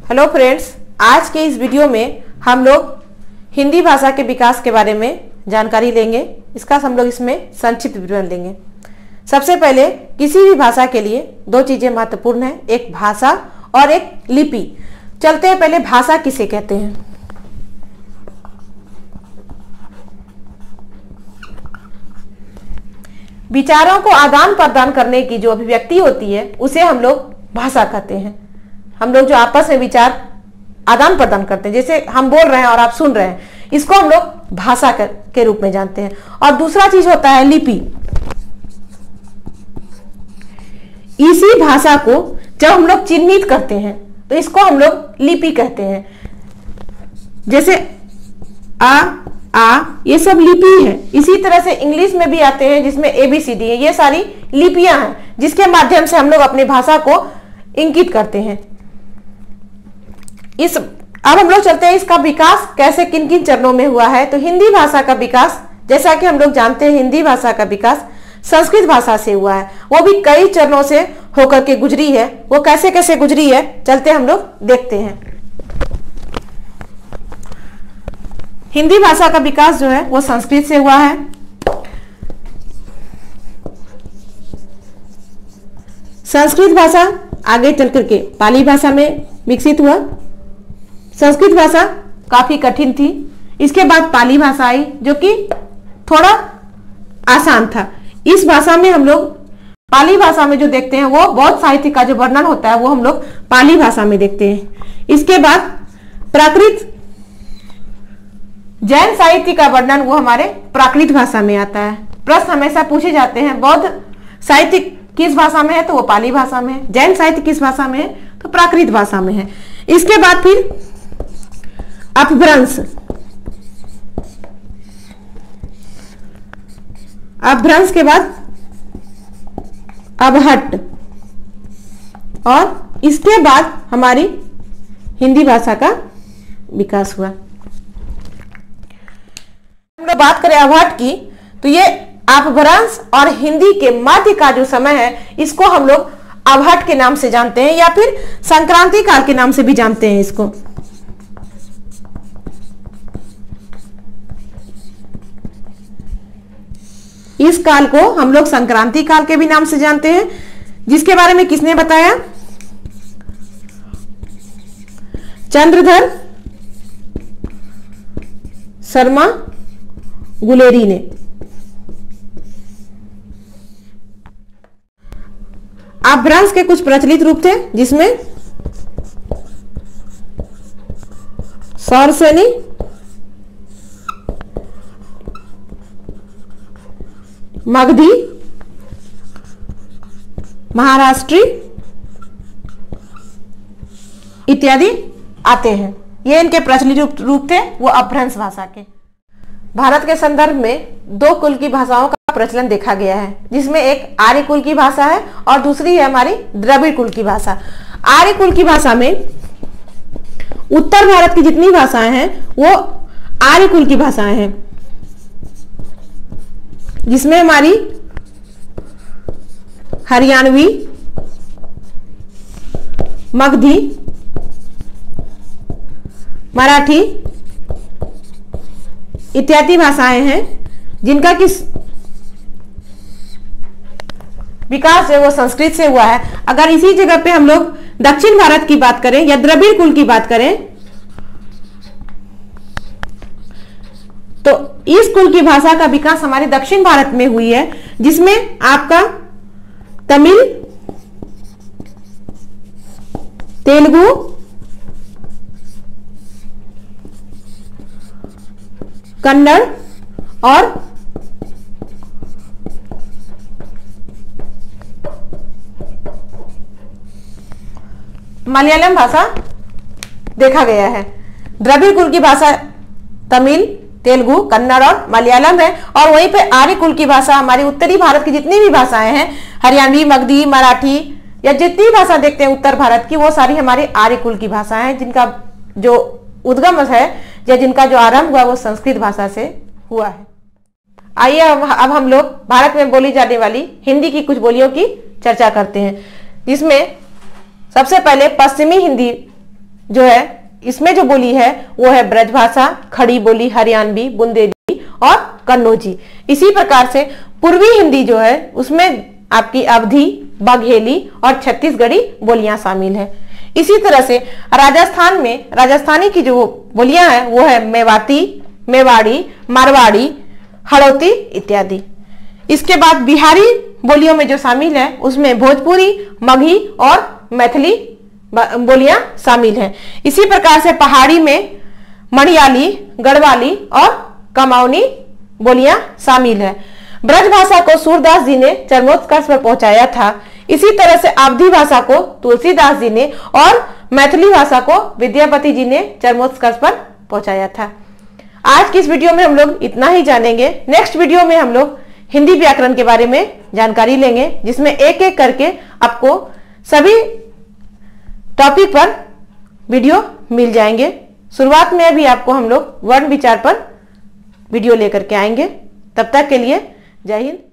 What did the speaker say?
Hello friends, आज के इस वीडियो में हम लोग हिंदी भाषा के विकास के बारे में जानकारी लेंगे। इसका हम लोग इसमें संक्षिप्त विवरण लेंगे। सबसे पहले किसी भी भाषा के लिए दो चीजें महत्वपूर्ण हैं, एक भाषा और एक लिपि। चलते हैं पहले भाषा किसे कहते हैं। विचारों को आदान प्रदान करने की जो अभिव्यक्ति होती है उसे हम लोग भाषा कहते हैं। हम लोग जो आपस में विचार आदान प्रदान करते हैं, जैसे हम बोल रहे हैं और आप सुन रहे हैं, इसको हम लोग भाषा के रूप में जानते हैं। और दूसरा चीज होता है लिपि। इसी भाषा को जब हम लोग चिन्हित करते हैं तो इसको हम लोग लिपि कहते हैं। जैसे आ ये सब लिपि है। इसी तरह से इंग्लिश में भी आते हैं जिसमें ABCD है। ये सारी लिपियां हैं जिसके माध्यम से हम लोग अपनी भाषा को इंकित करते हैं। अब हम लोग चलते हैं इसका विकास कैसे किन किन चरणों में हुआ है। तो हिंदी भाषा का विकास, जैसा कि हम लोग जानते हैं, हिंदी भाषा का विकास संस्कृत भाषा से हुआ है। वो भी कई चरणों से होकर के गुजरी है। वो कैसे कैसे गुजरी है, चलते हम लोग देखते हैं। हिंदी भाषा का विकास जो है वो संस्कृत से हुआ है। संस्कृत भाषा आगे चल करके पाली भाषा में विकसित हुआ। संस्कृत भाषा काफी कठिन थी। इसके बाद पाली भाषा आई जो कि थोड़ा आसान था। इस भाषा में हम लोग पाली भाषा में जो देखते हैं वो बौद्ध साहित्य का जो वर्णन होता है वो हम लोग पाली भाषा में देखते हैं। इसके बाद प्राकृत जैन साहित्य का वर्णन वो हमारे प्राकृत भाषा में आता है। प्रश्न हमेशा पूछे जाते हैं, बौद्ध साहित्य किस भाषा में है, तो वो पाली भाषा में है। जैन साहित्य किस भाषा में है, तो प्राकृत भाषा में है। इसके बाद फिर अपभ्रंश। अपभ्रंश के बाद अबहट्ट, और इसके बाद हमारी हिंदी भाषा का विकास हुआ। हम लोग बात करें अबहट्ट की, तो ये अपभ्रंश और हिंदी के मध्य का जो समय है इसको हम लोग अबहट्ट के नाम से जानते हैं, या फिर संक्रांति काल के नाम से भी जानते हैं इसको। इस काल को हम लोग संक्रांति काल के भी नाम से जानते हैं, जिसके बारे में किसने बताया? चंद्रधर शर्मा गुलेरी ने। अपभ्रंश के कुछ प्रचलित रूप थे जिसमें सौरसेनी, मगधी, महाराष्ट्री इत्यादि आते हैं। ये इनके प्रचलित रूप थे वो अपभ्रंश भाषा के। भारत के संदर्भ में दो कुल की भाषाओं का प्रचलन देखा गया है, जिसमें एक आर्य कुल की भाषा है और दूसरी है हमारी द्रविड़ कुल की भाषा। आर्य कुल की भाषा में उत्तर भारत की जितनी भाषाएं हैं वो आर्य कुल की भाषाएं हैं, जिसमें हमारी हरियाणवी, मगधी, मराठी इत्यादि भाषाएं हैं, जिनका किस विकास है वो संस्कृत से हुआ है। अगर इसी जगह पे हम लोग दक्षिण भारत की बात करें या द्रविड़ कुल की बात करें, तो इस कुल की भाषा का विकास हमारे दक्षिण भारत में हुई है, जिसमें आपका तमिल, तेलुगु, कन्नड़ और मलयालम भाषा देखा गया है। द्रविड़ कुल की भाषा तमिल, तेलुगु, कन्नड़ और मलयालम है, और वहीं पे आर्य कुल की भाषा हमारी उत्तरी भारत की जितनी भी भाषाएं हैं, हरियाणवी, मगधी, मराठी या जितनी भाषा देखते हैं उत्तर भारत की, वो सारी हमारी आर्य कुल की भाषाएं हैं, जिनका जो उद्गम है या जिनका जो आरंभ हुआ वो संस्कृत भाषा से हुआ है। आइए अब हम लोग भारत में बोली जाने वाली हिंदी की कुछ बोलियों की चर्चा करते हैं, जिसमें सबसे पहले पश्चिमी हिंदी जो है इसमें जो बोली है वो है ब्रजभाषा, खड़ी बोली, हरियाणवी, बुंदेली और कन्नौजी। इसी प्रकार से पूर्वी हिंदी जो है उसमें आपकी अवधी, बघेली और छत्तीसगढ़ी बोलियां शामिल है। इसी तरह से राजस्थान में राजस्थानी की जो बोलियां हैं वो है मेवाती, मेवाड़ी, मारवाड़ी, हड़ौती इत्यादि। इसके बाद बिहारी बोलियों में जो शामिल है उसमें भोजपुरी, मगही और मैथिली बोलियां शामिल हैं। इसी प्रकार से पहाड़ी में मणियाली, गढ़वाली और कमाऊनी बोलियां शामिल है। ब्रजभाषा को सूरदास जी ने चरमोत्कर्ष पर पहुंचाया था। इसी तरह से अवधी भाषा को तुलसीदास जी ने और मैथिली भाषा को विद्यापति जी ने चरमोत्कर्ष पर पहुंचाया था। आज की इस वीडियो में हम लोग इतना ही जानेंगे। नेक्स्ट वीडियो में हम लोग हिंदी व्याकरण के बारे में जानकारी लेंगे, जिसमें एक एक करके आपको सभी टॉपिक पर वीडियो मिल जाएंगे। शुरुआत में अभी आपको हम लोग वर्ण विचार पर वीडियो लेकर के आएंगे। तब तक के लिए जय हिंद।